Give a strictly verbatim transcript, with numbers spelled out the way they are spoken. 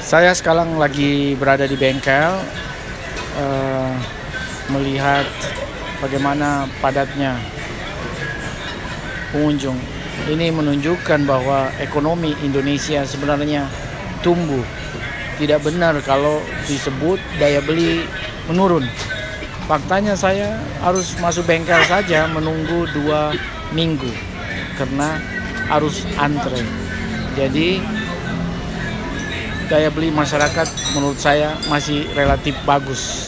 Saya sekarang lagi berada di bengkel, eee, melihat bagaimana padatnya pengunjung. Ini menunjukkan bahwa ekonomi Indonesia sebenarnya tumbuh. Tidak benar kalau disebut daya beli menurun. Faktanya saya harus masuk bengkel saja menunggu dua minggu karena harus antre. Jadi daya beli masyarakat menurut saya masih relatif bagus.